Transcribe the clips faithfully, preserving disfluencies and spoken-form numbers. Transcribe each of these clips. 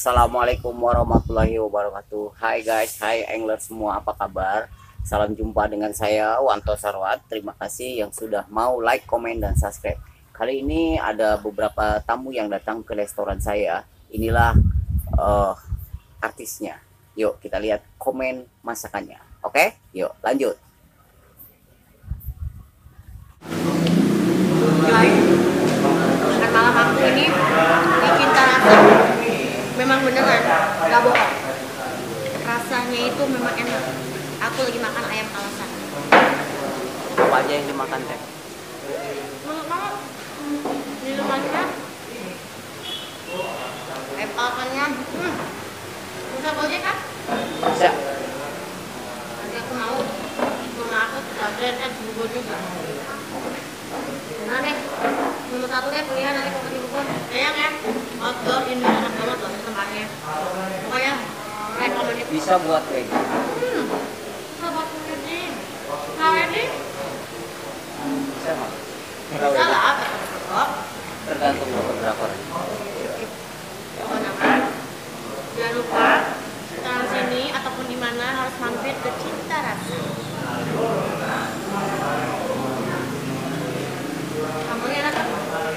Assalamualaikum warahmatullahi wabarakatuh. Hai guys, hai angler semua, apa kabar? Salam jumpa dengan saya Wanto Sarwat. Terima kasih yang sudah mau like, komen, dan subscribe. Kali ini ada beberapa tamu yang datang ke restoran saya. Inilah uh, artisnya. Yuk kita lihat komen masakannya. Oke, yuk lanjut. Guys, makan malam aku ini di Cinta Rasa. Memang beneran, gak bohong. Rasanya itu memang enak. Aku lagi makan ayam alasan. Apa aja yang dimakan teh? Menurut mama, minumannya, ayam alasannya, hmm, bisa gojek kan? Bisa. Nanti aku mau, mama aku sekalian es bubur juga. Nah deh, nomor satu deh pilihan nanti kalau di bubur. Sayang ya, outdoor ini enak banget loh tempatnya. Pokoknya rekomendasi. Bisa buat wedding. Hmm, bisa buat wedding. Nah wedding? Bisa nggak? Bisa lah, besok. Tergantung fotografer. Jangan lupa sekarang sini ataupun di mana harus mampir ke Cinta Rasa. Kamunya enak kan?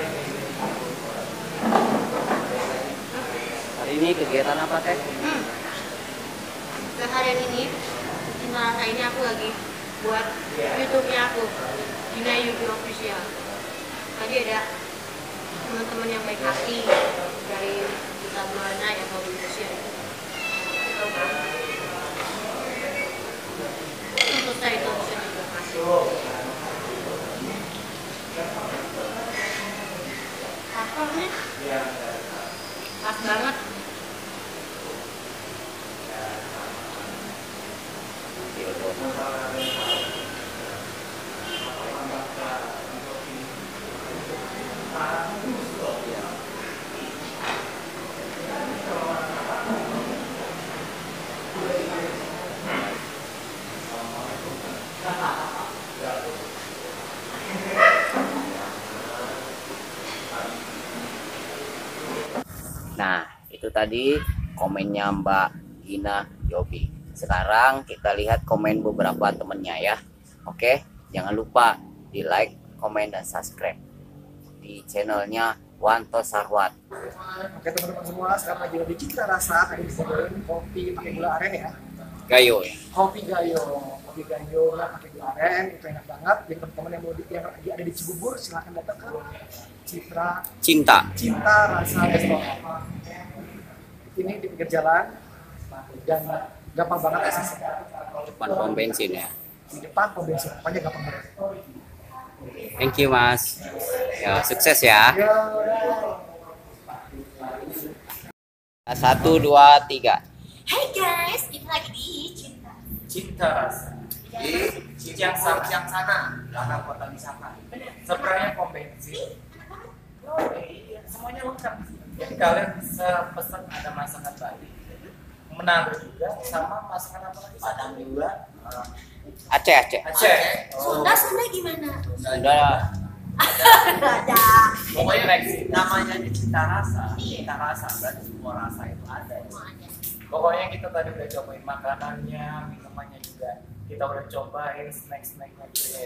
Hari ini kegiatan apa teh? Hmm. Seharian ini Cinta Rasa ini aku lagi buat YouTube-nya aku, Dina Yubi Official. Tadi ada teman-teman yang baik hati dari Duta Buana yang mau Indonesia. Untuk saya itu bisa juga kasih. Apa nih? Pas banget. Nah, itu tadi komennya Mbak Gina Yobi. Sekarang kita lihat komen beberapa temennya ya. Oke, jangan lupa di like, komen, dan subscribe di channelnya Wanto Sarwat. Oke teman-teman semua, sekarang lagi di Cinta Rasa. Tadi bisa beli kopi pakai gula aren ya. Gayo ya. Kopi gayo, kopi gayo lah pakai gula aren, itu enak banget. Jadi teman-teman yang mau di, yang lagi ada di Cibubur, silahkan datang ke Citra Cinta. Cinta Rasa Restoran. Ini di pinggir jalan dan gampang banget aksesnya. Depan pom bensin ya. Di depan pom bensin, pokoknya gampang banget. Thank you mas. Ya sukses ya. Satu dua tiga. Hai guys, kita lagi di Cinta. Cinta Rasa di Ciang Sang Ciang sana, belakang kota wisata. Sebenarnya pom bensin. Semuanya lengkap. Jadi kalian bisa pesan ada masakan Bali, Manado juga, sama masakan apa lagi? Padang juga. Aceh Aceh. Aceh. Sunda, Sunda gimana? Sudah. Ada. Pokoknya next namanya di Cinta Rasa. Cinta Rasa berarti semua rasa itu ada. Pokoknya kita tadi udah cobain makanannya, minumannya juga. Kita udah cobain snack-snacknya juga.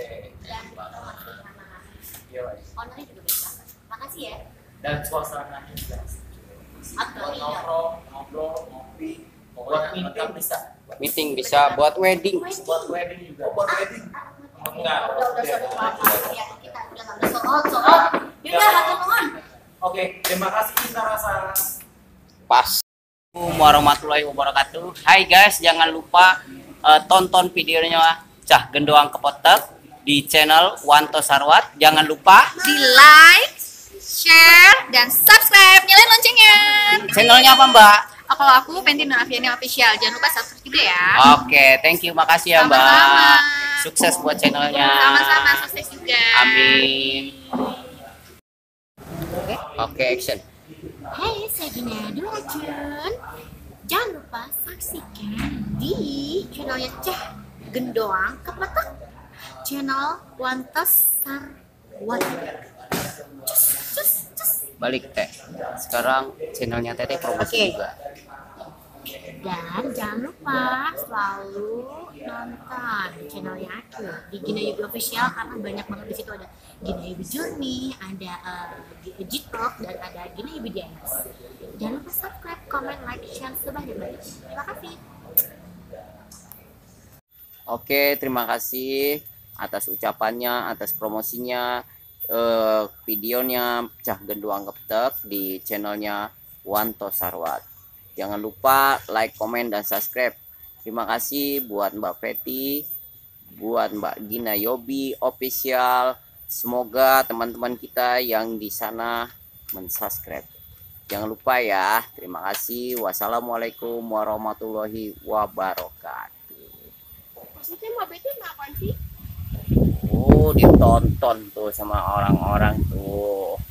Iya, Ownernya juga bisa. Makasih ya. dan suasananya juga. Atau Buat nongkrong, ngobrol, ngopi, buat meeting bisa. Meeting bisa, buat wedding. Buat wedding juga. Buat wedding. Enggak. Udah udah soal apa ya, kita udah nggak ada soal soal. Yaudah, hatur nuhun. Oke, terima kasih Cinta Rasa. Pas. Assalamualaikum warahmatullahi wabarakatuh. Hai guys, jangan lupa uh, tonton videonya Cah Gendoang Kepotek di channel Wanto Sarwat. Jangan lupa Di like, share, dan subscribe. Nyalain loncengnya. channelnya apa Mbak? Oh, kalau aku Pentina Aviani Official. Jangan lupa subscribe juga ya. Oke, thank you, makasih ya Mbak. Sama-sama. Sukses buat channelnya. Sama-sama, sukses juga. Amin. Oke, action. Hai, saya Gina Duracun. Jangan lupa saksikan di channelnya Cah Gendoang Kepotek, channel Wanto Sarwat. Cus, cus, cus. balik teh. Sekarang channelnya Teteh promosi Oke. juga. Dan jangan lupa selalu nonton channelnya aku di Gina Yubi Official karena banyak banget di situ, ada Gina Yubi Journey, ada uh, G-Talk, dan ada Gina Yubi Dance. Jangan lupa subscribe, comment, like, share sebanyak-banyaknya. Terima kasih. Oke, terima kasih atas ucapannya, atas promosinya, eh, videonya Cah Genduang Geptek di channelnya Wanto Sarwat. Jangan lupa like, komen, dan subscribe. Terima kasih buat Mbak Fetty, buat Mbak Gina Yobi Official. Semoga teman-teman kita yang di sana mensubscribe. Jangan lupa ya. Terima kasih. Wassalamualaikum warahmatullahi wabarakatuh. Maksudnya Mbak Betty apa sih? Oh, ditonton tuh sama orang-orang tuh.